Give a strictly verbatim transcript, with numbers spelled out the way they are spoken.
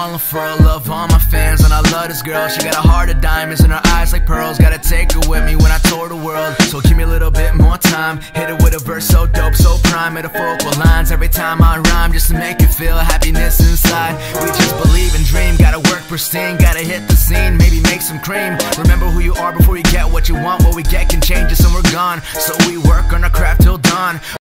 falling for a love all my fans. And I love this girl, she got a heart of diamonds and her eyes like pearls. Gotta take her with me when I tour the world, so give me a little bit more time. Hit it with a verse so dope, so prime. Metaphorical lines every time I rhyme, just to make you feel happiness inside. We just believe and dream, gotta work pristine, gotta hit the scene, maybe make some cream. Remember who you are before you get what you want. What we get can change us and we're gone, so we work on our craft till dawn.